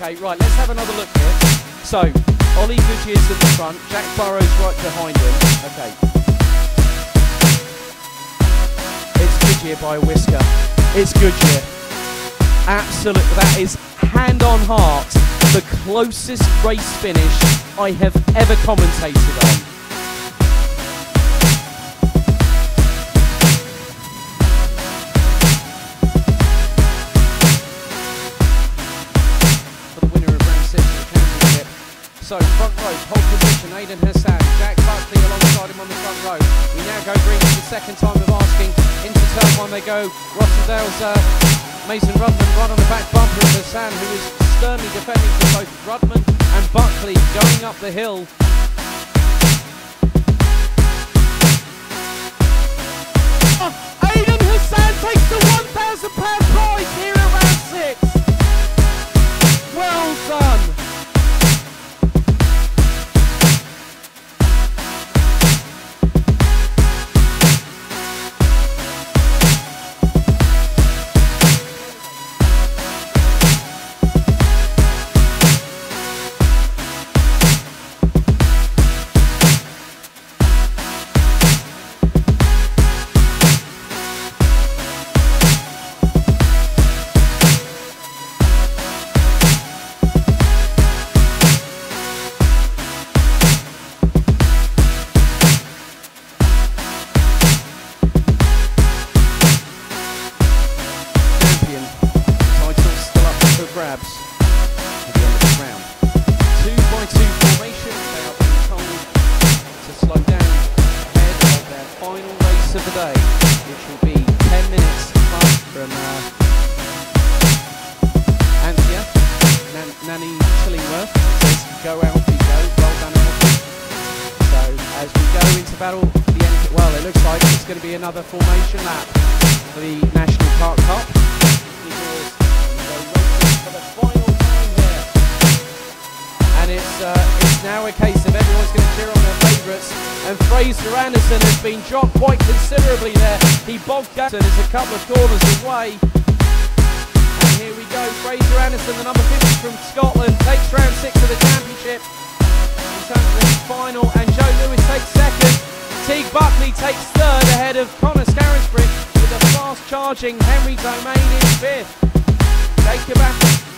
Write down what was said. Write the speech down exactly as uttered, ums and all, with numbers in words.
Okay, right, let's have another look here. So, Ollie Goodyear's at the front, Jack Burrow's right behind him. Okay. It's Goodyear by a whisker. It's Goodyear. Absolute, that is hand on heart, the closest race finish I have ever commentated on. So, front row, pole position, Aidan Hassan, Jack Buckley alongside him on the front row. We now go green for the second time of asking. Into turn one they go. Rossendale's uh, Mason Rudman right on the back bumper of Hassan, who is sternly defending for both Rudman and Buckley going up the hill. Oh, Aidan Hassan takes the one thousand pound prize here at round six. Well done. Grabs at the end of the round. Two by two formation. They are being told to slow down ahead of their final race of the day, which will be ten minutes plus from uh, Anthea. Nan Nanny Chillingworth says, "Go Alfie, go." Well done, Alfie. So as we go into battle, the end. Well, it looks like it's going to be another formation lap for the National Kart Cup. And it's, uh, it's now a case of everyone's going to cheer on their favourites. And Fraser Anderson has been dropped quite considerably there. He bogged down. There's a couple of corners away. And here we go. Fraser Anderson, the number fifty from Scotland, takes round six of the championship. In terms of his final. And Joe Lewis takes second. Teague Buckley takes third ahead of Connor Scarisbrick with a fast charging Henry Domain in fifth. Jacob Apple.